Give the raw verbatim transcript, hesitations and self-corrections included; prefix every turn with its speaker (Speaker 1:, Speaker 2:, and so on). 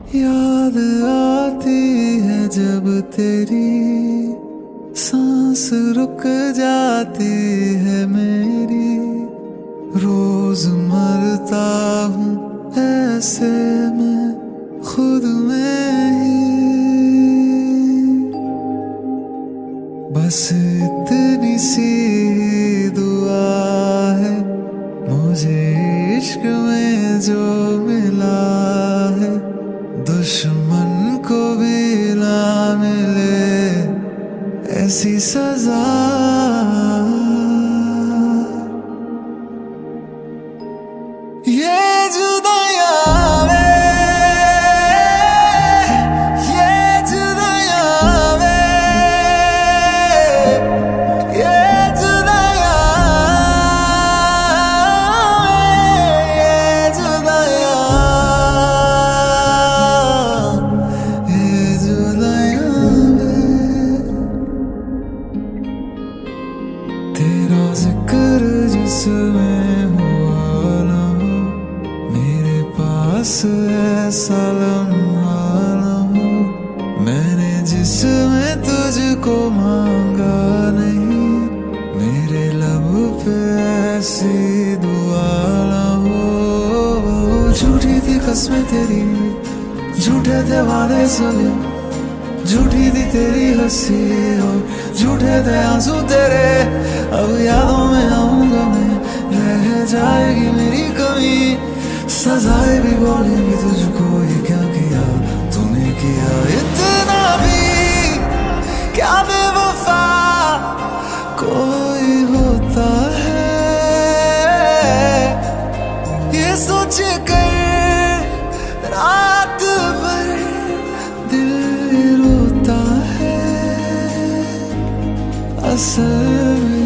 Speaker 1: याद आती है जब तेरी सांस रुक जाती है मेरी। रोज मरता हूँ ऐसे मैं खुद में ही। बस इतनी सी दुआ है मुझे इश्क में जो मिला है, दुश्मन को भी ना मिले ऐसी सजा। ये जुदाइयां वे, ये जुदाइयां वे, ये जुदाइयां, ये जुदाइयां, ये जुदाइयां वे। तेरा जिक्र जिसमें हुआ ना हो, मेरे पास ऐसा लम्हा ना हो। मैंने जिसमें तुझको मांगा नहीं, मेरे लब पे ऐसी दुआ ना हो। झूठी थी कसमें तेरी, झूठे थे वादे सभी, झूठी थी तेरी हंसी हो, झूठे थे आंसू तेरे। अब यादों में आऊंगा मैं, रह जाएगी मेरी कमी। सजाएं भी बोलेंगी तुझको, ये क्या किया तूने किया। इतना भी क्या बेवफा कोई होता है, ये सोच कर रात भर दिल रोता है। असल